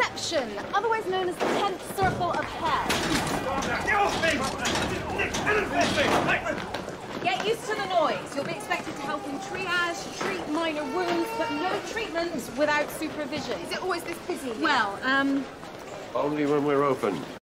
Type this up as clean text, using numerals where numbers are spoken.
reception, otherwise known as the 10th circle of hell. Get used to the noise. You'll be expected to help in triage, treat minor wounds, but no treatment without supervision. Is it always this busy here? Well, Only when we're open.